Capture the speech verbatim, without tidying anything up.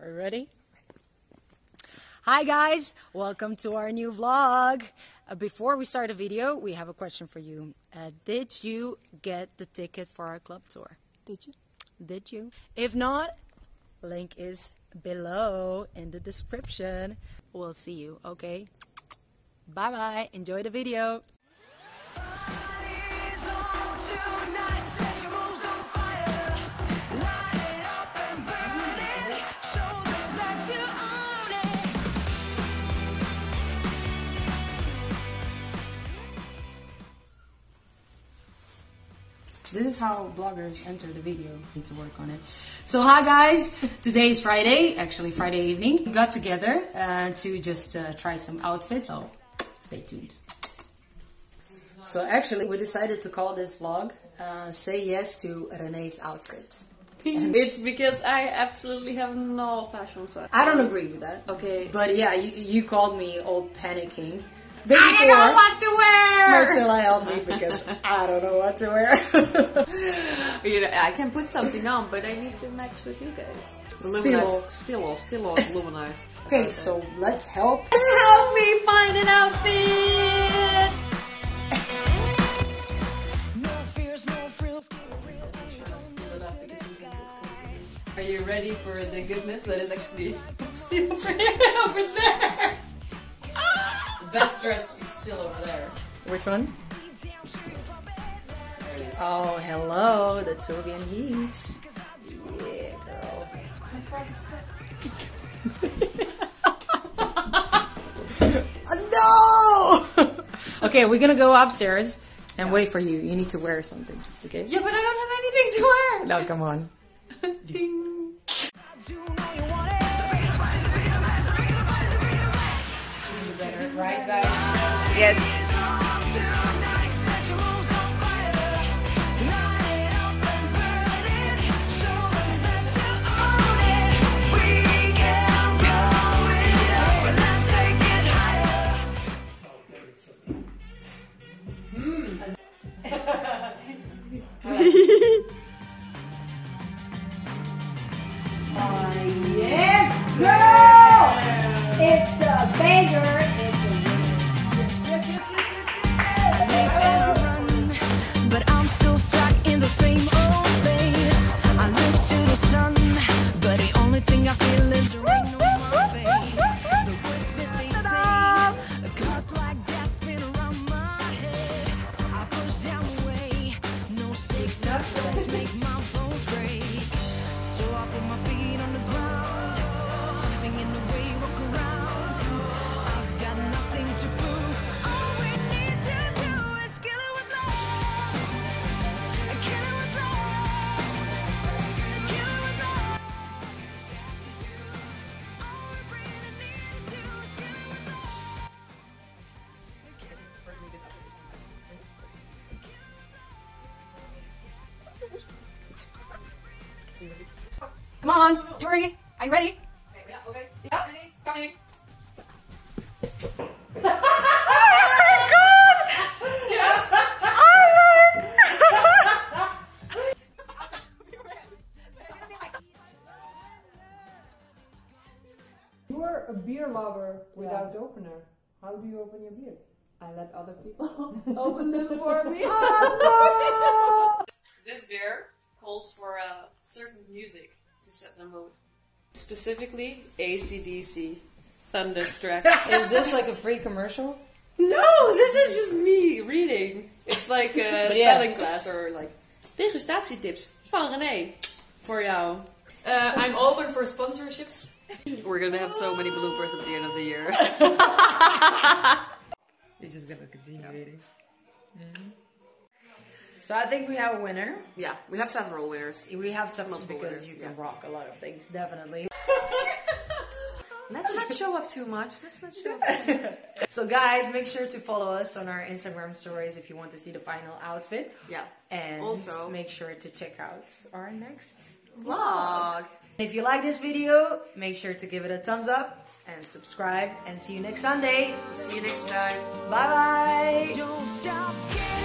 Are you ready? Hi guys, welcome to our new vlog. Uh, before we start the video, we have a question for you. Uh, did you get the ticket for our club tour? Did you? Did you? If not, link is below in the description. We'll see you, okay? Bye bye, enjoy the video. This is how bloggers enter the video. Need to work on it. So hi guys, today is Friday, actually Friday evening. We got together uh, to just uh, try some outfits. So stay tuned. So actually we decided to call this vlog uh, Say Yes to Renee's Outfit. It's because I absolutely have no fashion sense. I don't agree with that. Okay. But yeah, you, you called me old panicking. I don't know what to wear! Marcella helped me because I don't know what to wear. You know, I can put something on, but I need to match with you guys. Luminize, still, still, Luminize. Okay, so let's help. Help me find an outfit! Are you ready for the goodness that is actually over there? Best dress is still over there. Which one? There it is. Oh, hello, the Sylvian Heat. Yeah, girl. Oh, no! Okay, we're gonna go upstairs and yeah. wait for you. You need to wear something, okay? Yeah, but I don't have anything to wear. No, come on. Ding. Right, guys? Yes. Yes, girl! It's a banger. It's a but I'm still stuck in the same old place. I look to the sun, but the only thing I feel is the rain on my face. The words that they say, a cut like that spin around my head. I push them away, no stakes, just make my bones break. So I put my feet on the ground, something in the way walk around. I've got nothing to prove. All we need to do is kill it with love. Kill it with love. Kill it with love. All we really need to do is kill it with love. Come on, Tori, are you ready? Okay, yeah, okay. Yeah, coming. You are a beer lover without yeah. opener. How do you open your beers? I let other people open them for me. This beer calls for a certain music to set the mood. Specifically, A C D C, Thunderstruck. Is this like a free commercial? No, this is just me reading. It's like a yeah. spelling class or like degustatietips van Renee for jou. Uh, I'm open for sponsorships. We're gonna have so many bloopers at the end of the year. You're just gonna continue yeah. reading. Mm-hmm. So I think we have a winner. Yeah, we have several winners. We have several multiple because winners. you can yeah. rock a lot of things, definitely. Let's not show up too much. Let's not show up too much. So guys, make sure to follow us on our Instagram stories if you want to see the final outfit. Yeah. And also make sure to check out our next vlog. If you like this video, make sure to give it a thumbs up and subscribe, and see you next Sunday. See you next time. Bye bye. Don't stop.